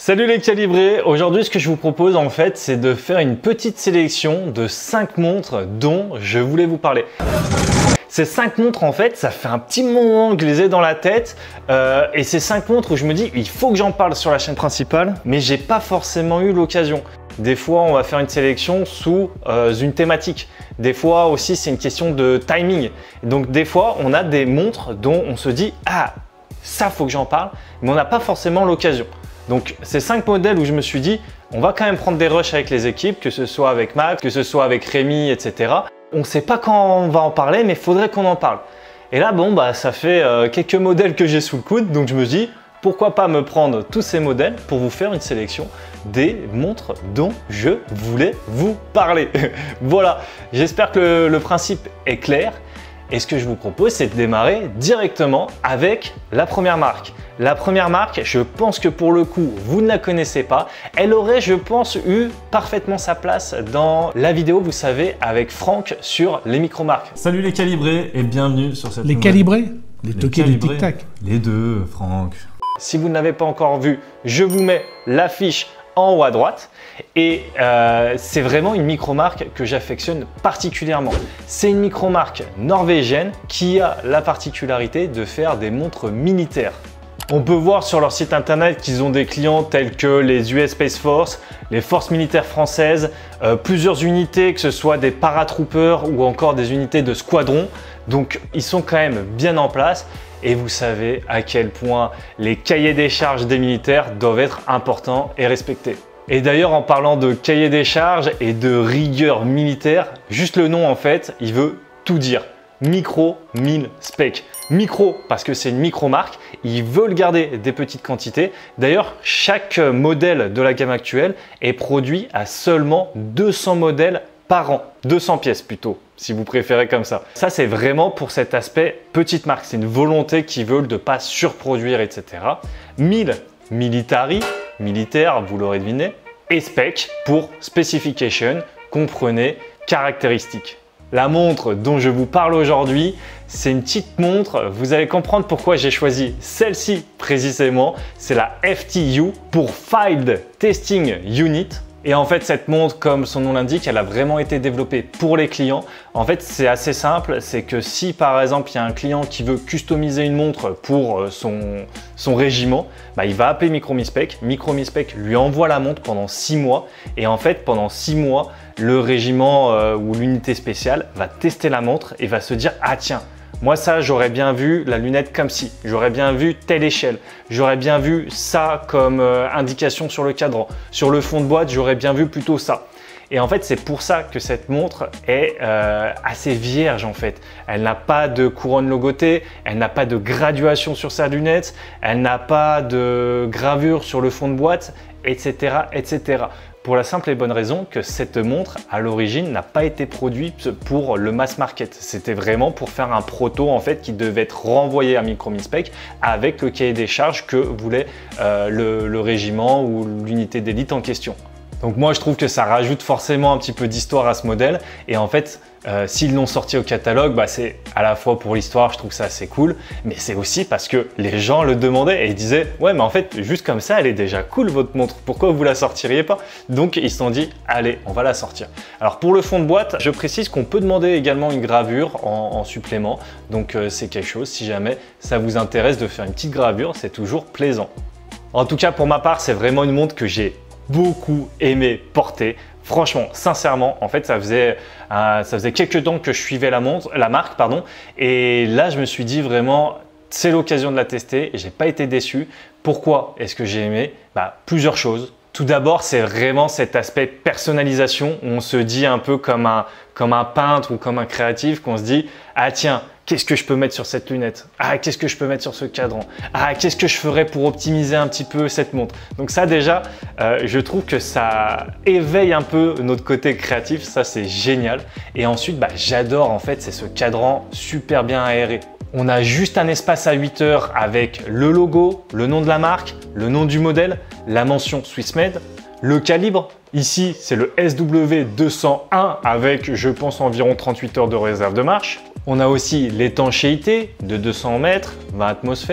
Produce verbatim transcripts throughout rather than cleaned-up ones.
Salut les calibrés, aujourd'hui ce que je vous propose en fait c'est de faire une petite sélection de cinq montres dont je voulais vous parler. Ces cinq montres en fait ça fait un petit moment que je les ai dans la tête euh, et ces cinq montres où je me dis il faut que j'en parle sur la chaîne principale mais j'ai pas forcément eu l'occasion. Des fois on va faire une sélection sous euh, une thématique, des fois aussi c'est une question de timing. Donc des fois on a des montres dont on se dit ah ça faut que j'en parle mais on n'a pas forcément l'occasion. Donc ces cinq modèles où je me suis dit on va quand même prendre des rushs avec les équipes, que ce soit avec Max, que ce soit avec Rémi, et cetera. On ne sait pas quand on va en parler mais il faudrait qu'on en parle. Et là bon bah ça fait euh, quelques modèles que j'ai sous le coude donc je me dis pourquoi pas me prendre tous ces modèles pour vous faire une sélection des montres dont je voulais vous parler. Voilà, j'espère que le, le principe est clair. Et ce que je vous propose, c'est de démarrer directement avec la première marque. La première marque, je pense que pour le coup, vous ne la connaissez pas. Elle aurait, je pense, eu parfaitement sa place dans la vidéo, vous savez, avec Franck sur les micro-marques. Salut les calibrés et bienvenue sur cette Les nouvelle... calibrés Les, Les toqués du calibrés. tic-tac. Les deux, Franck. Si vous ne l'avez pas encore vu, je vous mets l'affiche en haut à droite et euh, c'est vraiment une micro-marque que j'affectionne particulièrement. C'est une micro-marque norvégienne qui a la particularité de faire des montres militaires. On peut voir sur leur site internet qu'ils ont des clients tels que les U S Space Force, les forces militaires françaises, euh, plusieurs unités, que ce soit des paratroopers ou encore des unités de squadron. Donc ils sont quand même bien en place et vous savez à quel point les cahiers des charges des militaires doivent être importants et respectés. Et d'ailleurs en parlant de cahier des charges et de rigueur militaire, juste le nom en fait, il veut tout dire. Micro mille spec. Micro parce que c'est une micro-marque, ils veulent garder des petites quantités. D'ailleurs, chaque modèle de la gamme actuelle est produit à seulement deux cents modèles par an. deux cents pièces plutôt, si vous préférez comme ça. Ça, c'est vraiment pour cet aspect petite marque. C'est une volonté qu'ils veulent de ne pas surproduire, et cetera. mille, military, militaire, vous l'aurez deviné. Et spec pour specification, comprenez, caractéristiques. La montre dont je vous parle aujourd'hui, c'est une petite montre. Vous allez comprendre pourquoi j'ai choisi celle-ci précisément. C'est la F T U pour Field Testing Unit. Et en fait, cette montre, comme son nom l'indique, elle a vraiment été développée pour les clients. En fait, c'est assez simple. C'est que si par exemple, il y a un client qui veut customiser une montre pour son, son régiment, bah, il va appeler Micro-Mi-Spec. Micro-Mi-Spec lui envoie la montre pendant six mois. Et en fait, pendant six mois, le régiment euh, ou l'unité spéciale va tester la montre et va se dire « Ah tiens, moi ça, j'aurais bien vu la lunette comme ci, j'aurais bien vu telle échelle, j'aurais bien vu ça comme euh, indication sur le cadran, sur le fond de boîte, j'aurais bien vu plutôt ça. » Et en fait, c'est pour ça que cette montre est euh, assez vierge en fait. Elle n'a pas de couronne logotée, elle n'a pas de graduation sur sa lunette, elle n'a pas de gravure sur le fond de boîte, et cetera, et cetera. Pour la simple et bonne raison que cette montre, à l'origine, n'a pas été produite pour le mass market. C'était vraiment pour faire un proto en fait qui devait être renvoyé à Micro-Mi-Spec avec le cahier des charges que voulait euh, le, le régiment ou l'unité d'élite en question. Donc moi je trouve que ça rajoute forcément un petit peu d'histoire à ce modèle et en fait euh, s'ils l'ont sorti au catalogue, bah, c'est à la fois pour l'histoire, je trouve ça assez cool, mais c'est aussi parce que les gens le demandaient et ils disaient ouais mais en fait juste comme ça elle est déjà cool votre montre, pourquoi vous la sortiriez pas? Donc ils se sont dit allez on va la sortir. Alors pour le fond de boîte, je précise qu'on peut demander également une gravure en, en supplément, donc euh, c'est quelque chose, si jamais ça vous intéresse de faire une petite gravure, c'est toujours plaisant. En tout cas pour ma part c'est vraiment une montre que j'ai beaucoup aimé porter. Franchement, sincèrement, en fait, ça faisait, euh, ça faisait quelques temps que je suivais la montre, la marque, pardon. Et là, je me suis dit vraiment, c'est l'occasion de la tester et j'ai pas été déçu. Pourquoi est-ce que j'ai aimé? Bah, plusieurs choses. Tout d'abord, c'est vraiment cet aspect personnalisation où on se dit un peu comme un, comme un peintre ou comme un créatif qu'on se dit « Ah tiens, qu'est-ce que je peux mettre sur cette lunette? Ah, qu'est-ce que je peux mettre sur ce cadran? Ah, qu'est-ce que je ferais pour optimiser un petit peu cette montre ?» Donc ça déjà, euh, je trouve que ça éveille un peu notre côté créatif, ça c'est génial. Et ensuite, bah, j'adore en fait, c'est ce cadran super bien aéré. On a juste un espace à huit heures avec le logo, le nom de la marque, le nom du modèle, la mention Swissmade, le calibre. Ici, c'est le S W deux cent un avec, je pense, environ trente-huit heures de réserve de marche. On a aussi l'étanchéité de deux cents mètres, vingt atmosphères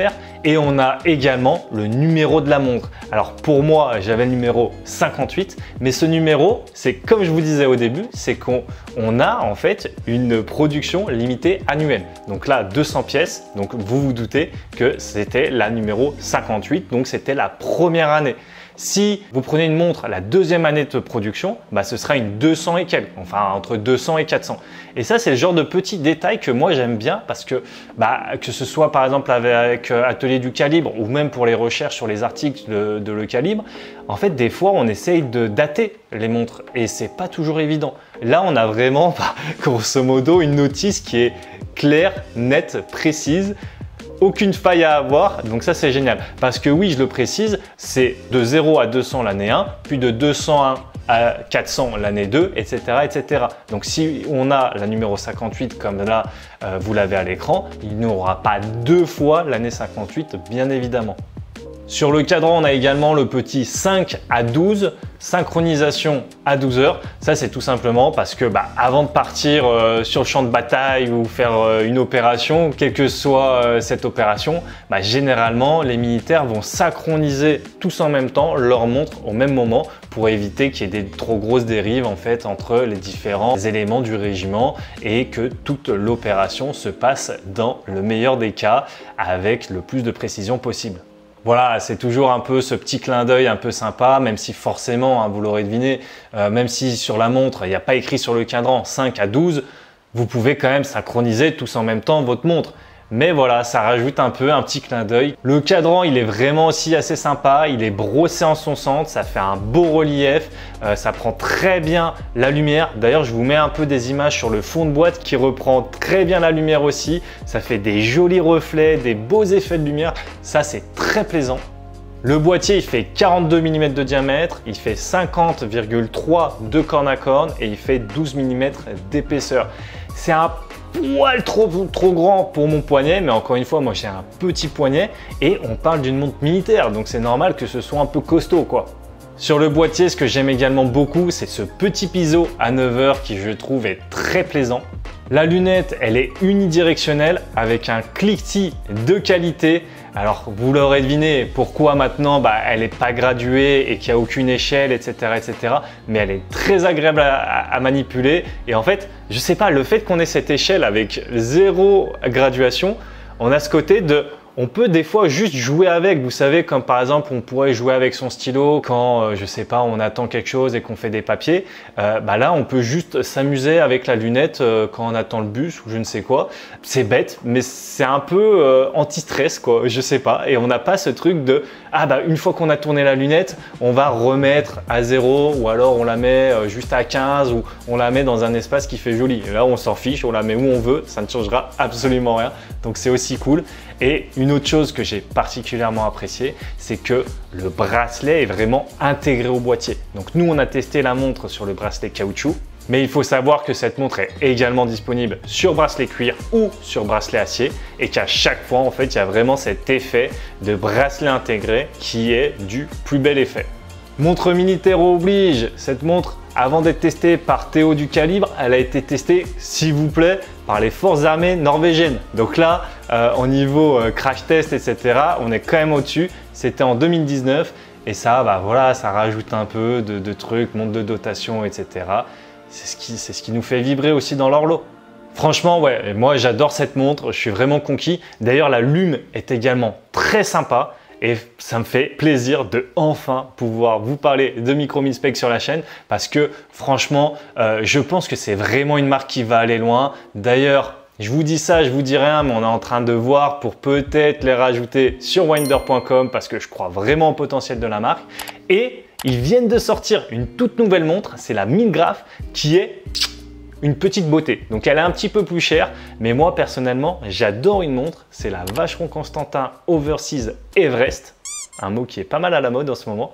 Et on a également le numéro de la montre. Alors pour moi, j'avais le numéro cinquante-huit, mais ce numéro, c'est comme je vous disais au début, c'est qu'on on a en fait une production limitée annuelle. Donc là, deux cents pièces, donc vous vous doutez que c'était la numéro cinquante-huit, donc c'était la première année. Si vous prenez une montre la deuxième année de production, bah, ce sera une deux cents et quelques, enfin entre deux cents et quatre cents. Et ça, c'est le genre de petits détails que moi j'aime bien parce que bah, que ce soit par exemple avec Atelier du Calibre ou même pour les recherches sur les articles de, de Le Calibre, en fait des fois on essaye de dater les montres et c'est pas toujours évident. Là, on a vraiment bah, grosso modo une notice qui est claire, nette, précise. Aucune faille à avoir, donc ça c'est génial. Parce que oui, je le précise, c'est de zéro à deux cents l'année un, puis de deux cent un à quatre cents l'année deux, et cetera, et cetera. Donc si on a la numéro cinquante-huit comme là, euh, vous l'avez à l'écran, il n'y aura pas deux fois l'année cinquante-huit, bien évidemment. Sur le cadran, on a également le petit cinq à douze, synchronisation à douze heures. Ça, c'est tout simplement parce que bah, avant de partir euh, sur le champ de bataille ou faire euh, une opération, quelle que soit euh, cette opération, bah, généralement, les militaires vont synchroniser tous en même temps leur montre au même moment pour éviter qu'il y ait des trop grosses dérives en fait entre les différents éléments du régiment et que toute l'opération se passe dans le meilleur des cas avec le plus de précision possible. Voilà, c'est toujours un peu ce petit clin d'œil un peu sympa, même si forcément, hein, vous l'aurez deviné, euh, même si sur la montre, il n'y a pas écrit sur le cadran cinq à douze, vous pouvez quand même synchroniser tous en même temps votre montre. Mais voilà, ça rajoute un peu un petit clin d'œil. Le cadran, il est vraiment aussi assez sympa. Il est brossé en son centre, ça fait un beau relief. Euh, ça prend très bien la lumière. D'ailleurs, je vous mets un peu des images sur le fond de boîte qui reprend très bien la lumière aussi. Ça fait des jolis reflets, des beaux effets de lumière. Ça, c'est très plaisant. Le boîtier, il fait quarante-deux millimètres de diamètre, il fait cinquante virgule trois de corne à corne et il fait douze millimètres d'épaisseur. C'est un poil trop, trop grand pour mon poignet, mais encore une fois, moi j'ai un petit poignet et on parle d'une montre militaire, donc c'est normal que ce soit un peu costaud, quoi. Sur le boîtier, ce que j'aime également beaucoup, c'est ce petit piezo à neuf heures qui, je trouve, est très plaisant. La lunette, elle est unidirectionnelle avec un cliquetis de qualité. Alors, vous l'aurez deviné, pourquoi maintenant bah, elle n'est pas graduée et qu'il n'y a aucune échelle, et cetera, et cetera. Mais elle est très agréable à, à, à manipuler. Et en fait, je sais pas, le fait qu'on ait cette échelle avec zéro graduation, on a ce côté de… On peut des fois juste jouer avec, vous savez, comme par exemple on pourrait jouer avec son stylo quand, euh, je sais pas, on attend quelque chose et qu'on fait des papiers. Euh, bah là, on peut juste s'amuser avec la lunette euh, quand on attend le bus ou je ne sais quoi. C'est bête, mais c'est un peu euh, anti-stress, quoi, je sais pas. Et on n'a pas ce truc de, ah bah une fois qu'on a tourné la lunette, on va remettre à zéro ou alors on la met euh, juste à quinze ou on la met dans un espace qui fait joli. Et là, on s'en fiche, on la met où on veut, ça ne changera absolument rien. Donc c'est aussi cool. Et une autre chose que j'ai particulièrement apprécié, c'est que le bracelet est vraiment intégré au boîtier. Donc nous, on a testé la montre sur le bracelet caoutchouc, mais il faut savoir que cette montre est également disponible sur bracelet cuir ou sur bracelet acier et qu'à chaque fois, en fait, il y a vraiment cet effet de bracelet intégré qui est du plus bel effet. Montre militaire oblige, cette montre, avant d'être testée par Théo du Calibre, elle a été testée, s'il vous plaît, par les forces armées norvégiennes. Donc là, euh, au niveau euh, crash test, et cetera, on est quand même au-dessus. C'était en deux mille dix-neuf et ça, bah voilà, ça rajoute un peu de, de trucs, montre de dotation, et cetera. C'est ce qui, c'est ce qui nous fait vibrer aussi dans l'horloge. Franchement, ouais, moi j'adore cette montre, je suis vraiment conquis. D'ailleurs, la lume est également très sympa. Et ça me fait plaisir de enfin pouvoir vous parler de Microminspec sur la chaîne parce que franchement, euh, je pense que c'est vraiment une marque qui va aller loin. D'ailleurs, je vous dis ça, je vous dis rien, mais on est en train de voir pour peut-être les rajouter sur winder point com parce que je crois vraiment au potentiel de la marque. Et ils viennent de sortir une toute nouvelle montre, c'est la Milgraph qui est une petite beauté. Donc elle est un petit peu plus chère, mais moi personnellement, j'adore une montre. C'est la Vacheron Constantin Overseas Everest, un mot qui est pas mal à la mode en ce moment.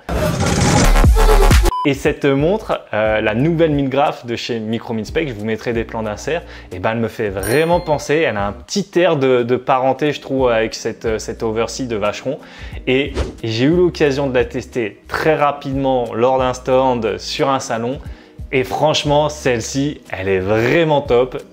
Et cette montre, euh, la nouvelle Milgraph de chez Microminspec, je vous mettrai des plans d'insert, et ben elle me fait vraiment penser, elle a un petit air de, de parenté, je trouve, avec cette, cette Overseas de Vacheron. Et j'ai eu l'occasion de la tester très rapidement lors d'un stand sur un salon. Et franchement, celle-ci, elle est vraiment top et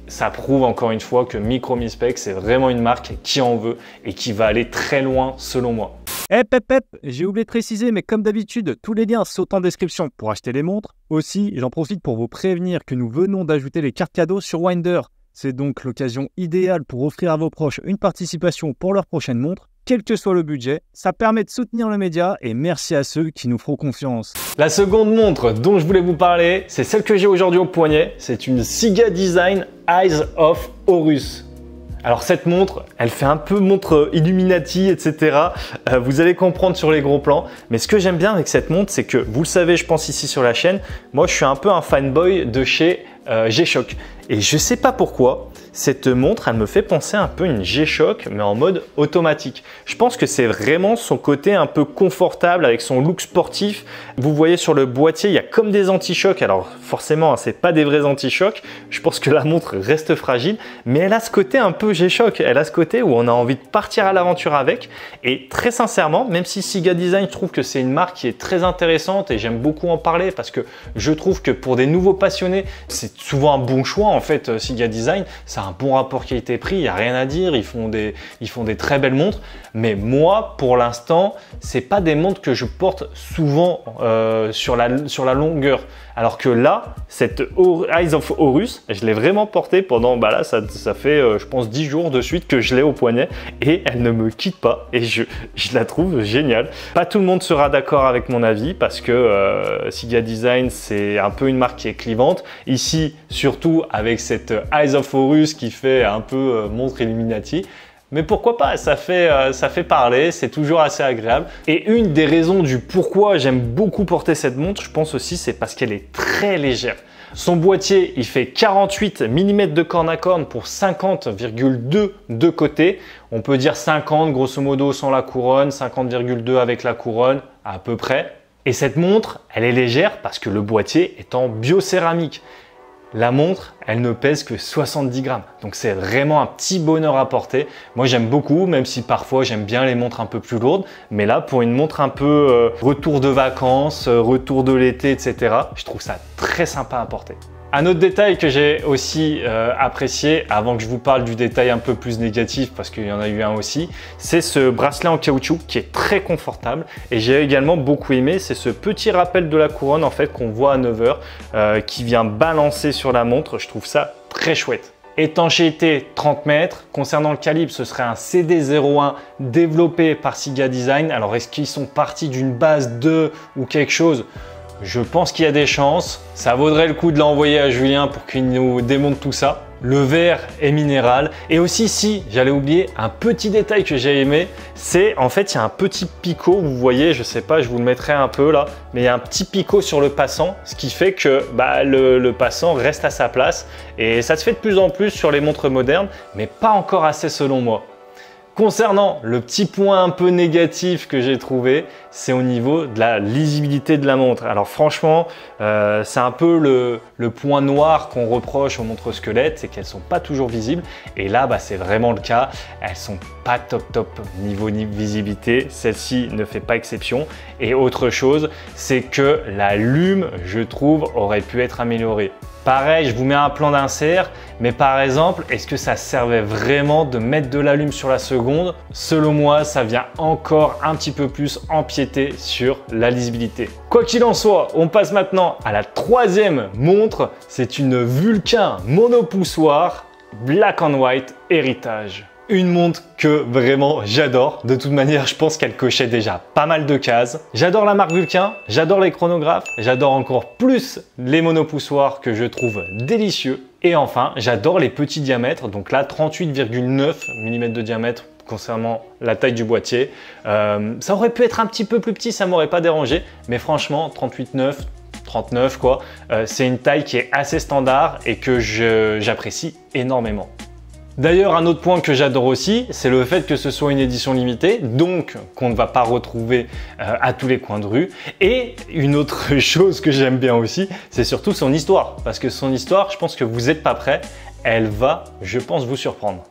ça prouve encore une fois que Micromispec, c'est vraiment une marque qui en veut et qui va aller très loin selon moi. Hep hep hep, j'ai oublié de préciser, mais comme d'habitude, tous les liens sont en description pour acheter les montres. Aussi, j'en profite pour vous prévenir que nous venons d'ajouter les cartes cadeaux sur Winder. C'est donc l'occasion idéale pour offrir à vos proches une participation pour leur prochaine montre. Quel que soit le budget, ça permet de soutenir le média et merci à ceux qui nous feront confiance. La seconde montre dont je voulais vous parler, c'est celle que j'ai aujourd'hui au poignet. C'est une Siga Design Eyes of Horus. Alors cette montre, elle fait un peu montre Illuminati, et cetera. Euh, vous allez comprendre sur les gros plans. Mais ce que j'aime bien avec cette montre, c'est que, vous le savez, je pense ici sur la chaîne, moi je suis un peu un fanboy de chez euh, G-Shock. Et je sais pas pourquoi, cette montre, elle me fait penser un peu à une G-Shock, mais en mode automatique. Je pense que c'est vraiment son côté un peu confortable avec son look sportif. Vous voyez sur le boîtier, il y a comme des anti-chocs. Alors forcément, hein, c'est pas des vrais anti-chocs. Je pense que la montre reste fragile, mais elle a ce côté un peu G-Shock. Elle a ce côté où on a envie de partir à l'aventure avec. Et très sincèrement, même si Siga Design, je trouve que c'est une marque qui est très intéressante et j'aime beaucoup en parler parce que je trouve que pour des nouveaux passionnés, c'est souvent un bon choix en fait. Siga Design, ça a un bon rapport qualité-prix, il n'y a rien à dire, ils font, des, ils font des très belles montres. Mais moi, pour l'instant, c'est pas des montres que je porte souvent euh, sur, la, sur la longueur. Alors que là, cette Eyes of Horus, je l'ai vraiment portée pendant, bah là, ça, ça fait, euh, je pense, dix jours de suite que je l'ai au poignet et elle ne me quitte pas et je, je la trouve géniale. Pas tout le monde sera d'accord avec mon avis parce que euh, Siga Design, c'est un peu une marque qui est clivante. Ici, surtout avec cette Eyes of Horus qui fait un peu euh, montre Illuminati. Mais pourquoi pas, ça fait, euh, ça fait parler, c'est toujours assez agréable. Et une des raisons du pourquoi j'aime beaucoup porter cette montre, je pense aussi, c'est parce qu'elle est très légère. Son boîtier, il fait quarante-huit millimètres de corne à corne pour cinquante virgule deux de côté. On peut dire cinquante grosso modo sans la couronne, cinquante virgule deux avec la couronne, à peu près. Et cette montre, elle est légère parce que le boîtier est en biocéramique. La montre, elle ne pèse que soixante-dix grammes. Donc c'est vraiment un petit bonheur à porter. Moi j'aime beaucoup, même si parfois j'aime bien les montres un peu plus lourdes. Mais là, pour une montre un peu euh, retour de vacances, euh, retour de l'été, et cetera, je trouve ça très sympa à porter. Un autre détail que j'ai aussi euh, apprécié, avant que je vous parle du détail un peu plus négatif, parce qu'il y en a eu un aussi, c'est ce bracelet en caoutchouc qui est très confortable. Et j'ai également beaucoup aimé, c'est ce petit rappel de la couronne en fait qu'on voit à neuf heures, euh, qui vient balancer sur la montre. Je trouve ça très chouette. Étanchéité trente mètres. Concernant le calibre, ce serait un C D zéro un développé par Siga Design. Alors est-ce qu'ils sont partis d'une base deux ou quelque chose ? Je pense qu'il y a des chances. Ça vaudrait le coup de l'envoyer à Julien pour qu'il nous démonte tout ça. Le verre est minéral. Et aussi, si j'allais oublier un petit détail que j'ai aimé, c'est en fait il y a un petit picot. Vous voyez, je sais pas, je vous le mettrai un peu là, mais il y a un petit picot sur le passant, ce qui fait que bah, le, le passant reste à sa place. Et ça se fait de plus en plus sur les montres modernes, mais pas encore assez selon moi. Concernant le petit point un peu négatif que j'ai trouvé, c'est au niveau de la lisibilité de la montre. Alors franchement, euh, c'est un peu le, le point noir qu'on reproche aux montres squelettes, c'est qu'elles sont pas toujours visibles. Et là, bah, c'est vraiment le cas. Elles sont pas top top niveau visibilité. Celle-ci ne fait pas exception. Et autre chose, c'est que la lume, je trouve, aurait pu être améliorée. Pareil, je vous mets un plan d'insert, mais par exemple, est-ce que ça servait vraiment de mettre de la lume sur la seconde? Selon moi, ça vient encore un petit peu plus empiéter sur la lisibilité. Quoi qu'il en soit, on passe maintenant à la troisième montre. C'est une Vulcain monopoussoir Black and White Héritage. Une montre que vraiment j'adore. De toute manière, je pense qu'elle cochait déjà pas mal de cases. J'adore la marque Vulcain, j'adore les chronographes, j'adore encore plus les monopoussoirs que je trouve délicieux. Et enfin, j'adore les petits diamètres. Donc là, trente-huit virgule neuf millimètres de diamètre concernant la taille du boîtier. Euh, ça aurait pu être un petit peu plus petit, ça m'aurait pas dérangé. Mais franchement, trente-huit virgule neuf, trente-neuf quoi, euh, c'est une taille qui est assez standard et que j'apprécie énormément. D'ailleurs, un autre point que j'adore aussi, c'est le fait que ce soit une édition limitée, donc qu'on ne va pas retrouver euh, à tous les coins de rue. Et une autre chose que j'aime bien aussi, c'est surtout son histoire. Parce que son histoire, je pense que vous n'êtes pas prêts, elle va, je pense, vous surprendre.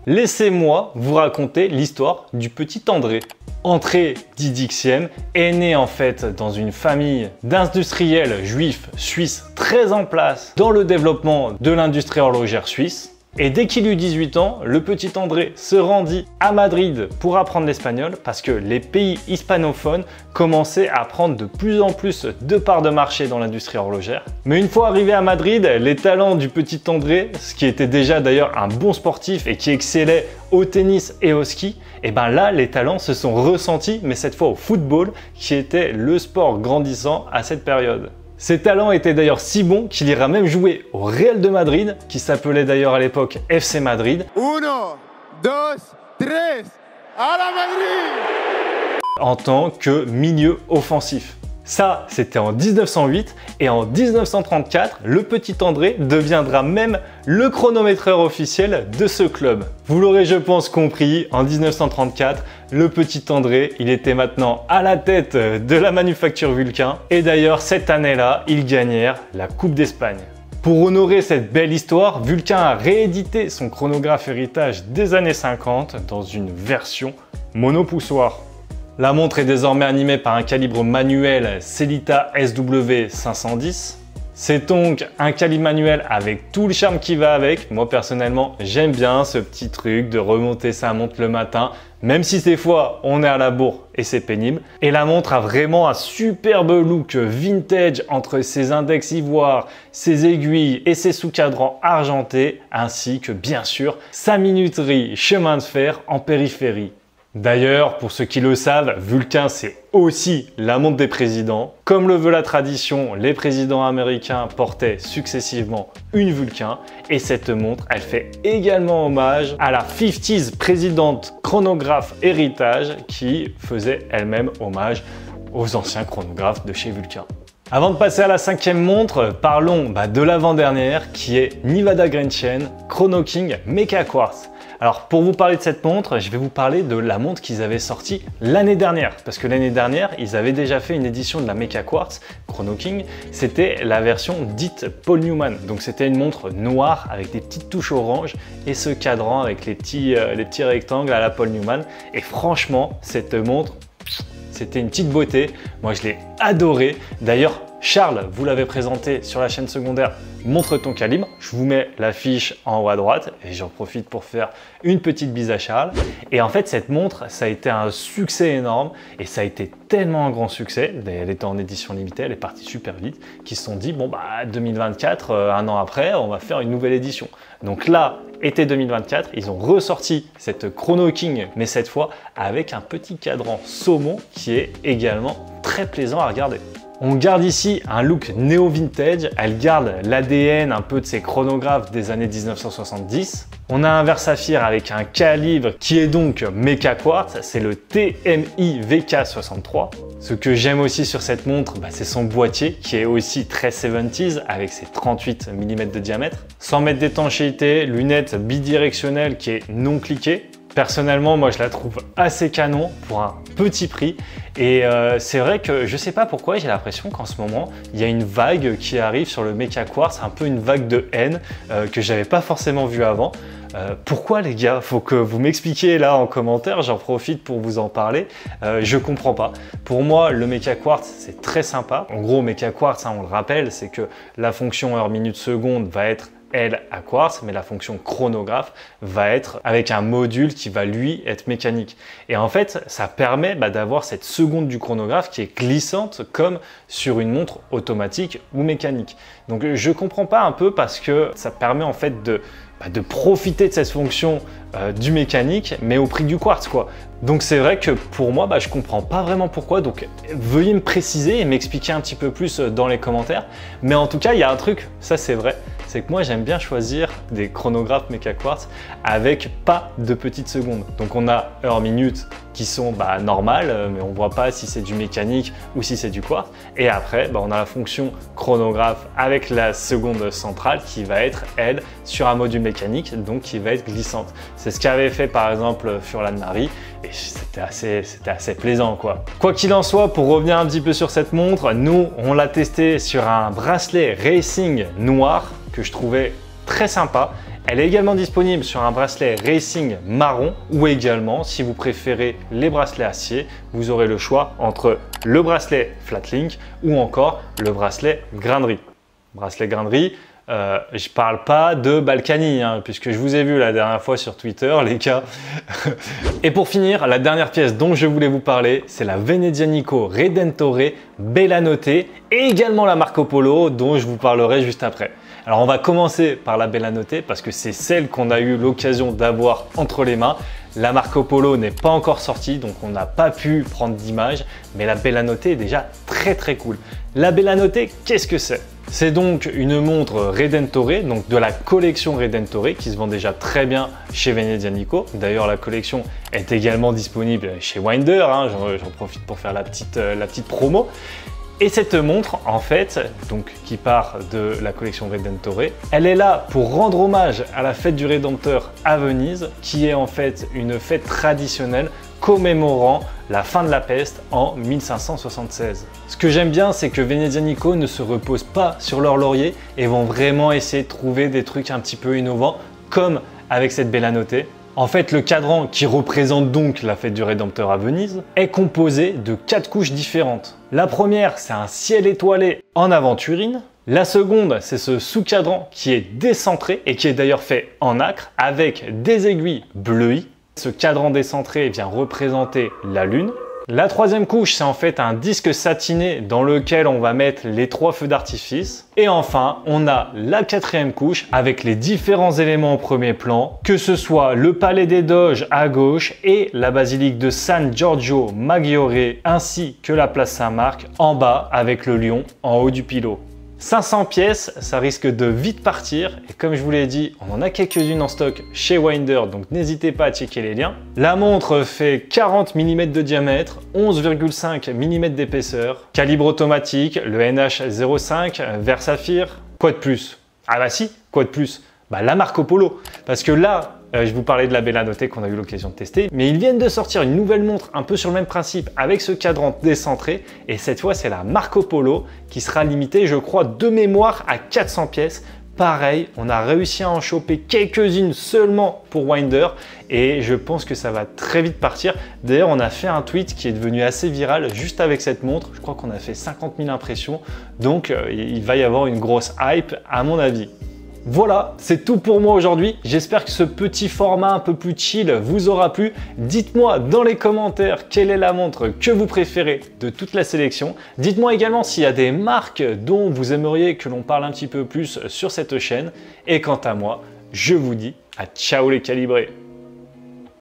laissez-moi vous raconter l'histoire du petit André. André Didixiem est né en fait dans une famille d'industriels juifs suisses très en place dans le développement de l'industrie horlogère suisse. Et dès qu'il eut dix-huit ans, le petit André se rendit à Madrid pour apprendre l'espagnol parce que les pays hispanophones commençaient à prendre de plus en plus de parts de marché dans l'industrie horlogère. Mais une fois arrivé à Madrid, les talents du petit André, ce qui était déjà d'ailleurs un bon sportif et qui excellait au tennis et au ski, et ben là les talents se sont ressentis, mais cette fois au football, qui était le sport grandissant à cette période. Ses talents étaient d'ailleurs si bons qu'il ira même jouer au Real de Madrid, qui s'appelait d'ailleurs à l'époque F C Madrid. Uno, dos, tres, à la Madrid! En tant que milieu offensif. Ça, c'était en mille neuf cent huit et en mille neuf cent trente-quatre, le petit André deviendra même le chronométreur officiel de ce club. Vous l'aurez, je pense, compris, en mille neuf cent trente-quatre, le petit André, il était maintenant à la tête de la manufacture Vulcain et d'ailleurs, cette année-là, ils gagnèrent la Coupe d'Espagne. Pour honorer cette belle histoire, Vulcain a réédité son chronographe héritage des années cinquante dans une version monopoussoir. La montre est désormais animée par un calibre manuel Sellita S W cinq cent dix. C'est donc un calibre manuel avec tout le charme qui va avec. Moi personnellement, j'aime bien ce petit truc de remonter sa montre le matin, même si des fois on est à la bourre et c'est pénible. Et la montre a vraiment un superbe look vintage entre ses index ivoire, ses aiguilles et ses sous-cadrans argentés, ainsi que bien sûr sa minuterie chemin de fer en périphérie. D'ailleurs, pour ceux qui le savent, Vulcain c'est aussi la montre des présidents. Comme le veut la tradition, les présidents américains portaient successivement une Vulcain et cette montre, elle fait également hommage à la cinquantième présidente chronographe héritage qui faisait elle-même hommage aux anciens chronographes de chez Vulcain. Avant de passer à la cinquième montre, parlons bah, de l'avant-dernière qui est Nevada Grand Chain Chrono King Mecha Quartz. Alors pour vous parler de cette montre, je vais vous parler de la montre qu'ils avaient sortie l'année dernière. Parce que l'année dernière, ils avaient déjà fait une édition de la Mecha Quartz Chrono King. C'était la version dite Paul Newman. Donc c'était une montre noire avec des petites touches orange et ce cadran avec les petits, euh, les petits rectangles à la Paul Newman. Et franchement, cette montre, c'était une petite beauté. Moi, je l'ai adorée. D'ailleurs, Charles vous l'avez présenté sur la chaîne secondaire Montre ton calibre. Je vous mets la fiche en haut à droite et j'en profite pour faire une petite bise à Charles. Et en fait, cette montre, ça a été un succès énorme et ça a été tellement un grand succès. Elle était en édition limitée, elle est partie super vite, qu'ils se sont dit, bon, bah deux mille vingt-quatre, un an après, on va faire une nouvelle édition. Donc là, été deux mille vingt-quatre, ils ont ressorti cette Chrono King, mais cette fois avec un petit cadran saumon qui est également très plaisant à regarder. On garde ici un look néo-vintage, elle garde l'A D N un peu de ses chronographes des années mille neuf cent soixante-dix. On a un Versaphire avec un calibre qui est donc Mecha Quartz, c'est le T M I V K soixante-trois. Ce que j'aime aussi sur cette montre, bah, c'est son boîtier qui est aussi très soixante-dix avec ses trente-huit millimètres de diamètre. cent mètres d'étanchéité, lunettes bidirectionnelles qui est non cliquée. Personnellement, moi je la trouve assez canon pour un petit prix et euh, c'est vrai que je sais pas pourquoi j'ai l'impression qu'en ce moment il y a une vague qui arrive sur le Mecha Quartz, un peu une vague de haine euh, que j'avais pas forcément vu avant. Euh, pourquoi les gars? Faut que vous m'expliquiez là en commentaire, j'en profite pour vous en parler. Euh, je comprends pas. Pour moi, le Mecha Quartz c'est très sympa. En gros, Mecha Quartz, hein, on le rappelle, c'est que la fonction heure minute seconde va être elle à quartz, mais la fonction chronographe va être avec un module qui va lui être mécanique. Et en fait, ça permet bah, d'avoir cette seconde du chronographe qui est glissante comme sur une montre automatique ou mécanique. Donc je comprends pas un peu parce que ça permet en fait de, bah, de profiter de cette fonction euh, du mécanique, mais au prix du quartz quoi. Donc c'est vrai que pour moi, bah, je comprends pas vraiment pourquoi, donc veuillez me préciser et m'expliquer un petit peu plus dans les commentaires. Mais en tout cas, il y a un truc, ça c'est vrai, c'est que moi j'aime bien choisir des chronographes Mecha Quartz avec pas de petites secondes. Donc on a heure minute qui sont bah, normales, mais on voit pas si c'est du mécanique ou si c'est du quartz. Et après, bah, on a la fonction chronographe avec la seconde centrale qui va être, elle, sur un module mécanique, donc qui va être glissante. C'est ce qu'avait fait par exemple Furlan Marie. Et c'était assez, c'était assez plaisant quoi. Quoi qu'il en soit, pour revenir un petit peu sur cette montre, nous on l'a testé sur un bracelet racing noir que je trouvais très sympa Elle est également disponible sur un bracelet racing marron ou également, si vous préférez les bracelets acier, vous aurez le choix entre le bracelet Flatlink ou encore le bracelet grainerie. Bracelet grainerie, euh, je parle pas de Balkany, hein, puisque je vous ai vu la dernière fois sur Twitter, les gars. Et pour finir, la dernière pièce dont je voulais vous parler, c'est la Venezianico Redentore Bella Notte et également la Marco Polo dont je vous parlerai juste après. Alors on va commencer par la Bella Notte parce que c'est celle qu'on a eu l'occasion d'avoir entre les mains. La Marco Polo n'est pas encore sortie, donc on n'a pas pu prendre d'image, mais la Bella Notte est déjà très très cool. La Bella Notte, qu'est-ce que c'est? C'est donc une montre Redentore, donc de la collection Redentore, qui se vend déjà très bien chez Venezianico. D'ailleurs, la collection est également disponible chez Winder, hein, j'en profite pour faire la petite, euh, la petite promo. Et cette montre, en fait, donc qui part de la collection Redentore, elle est là pour rendre hommage à la fête du Rédempteur à Venise, qui est en fait une fête traditionnelle commémorant la fin de la peste en mille cinq cent soixante-seize. Ce que j'aime bien, c'est que Venezianico ne se repose pas sur leur laurier et vont vraiment essayer de trouver des trucs un petit peu innovants, comme avec cette Bella Notte. En fait, le cadran, qui représente donc la fête du Rédempteur à Venise, est composé de quatre couches différentes. La première, c'est un ciel étoilé en aventurine. La seconde, c'est ce sous-cadran qui est décentré et qui est d'ailleurs fait en nacre avec des aiguilles bleuies. Ce cadran décentré vient représenter la lune. La troisième couche, c'est en fait un disque satiné dans lequel on va mettre les trois feux d'artifice. Et enfin, on a la quatrième couche avec les différents éléments au premier plan, que ce soit le palais des Doges à gauche et la basilique de San Giorgio Maggiore, ainsi que la place Saint-Marc en bas avec le lion en haut du pilot. cinq cents pièces, ça risque de vite partir et comme je vous l'ai dit, on en a quelques-unes en stock chez Winder, donc n'hésitez pas à checker les liens. La montre fait quarante millimètres de diamètre, onze virgule cinq millimètres d'épaisseur, calibre automatique, le N H zéro cinq, vert saphir. Quoi de plus? Ah bah si, quoi de plus? Bah la Marco Polo, parce que là, Euh, je vous parlais de la Bella Notte qu'on a eu l'occasion de tester, mais ils viennent de sortir une nouvelle montre un peu sur le même principe avec ce cadran décentré et cette fois c'est la Marco Polo qui sera limitée, je crois, de mémoire à quatre cents pièces. Pareil, on a réussi à en choper quelques-unes seulement pour Winder et je pense que ça va très vite partir. D'ailleurs, on a fait un tweet qui est devenu assez viral juste avec cette montre. Je crois qu'on a fait cinquante mille impressions, donc euh, il va y avoir une grosse hype à mon avis. Voilà, c'est tout pour moi aujourd'hui. J'espère que ce petit format un peu plus chill vous aura plu. Dites-moi dans les commentaires quelle est la montre que vous préférez de toute la sélection. Dites-moi également s'il y a des marques dont vous aimeriez que l'on parle un petit peu plus sur cette chaîne. Et quant à moi, je vous dis à ciao les calibrés.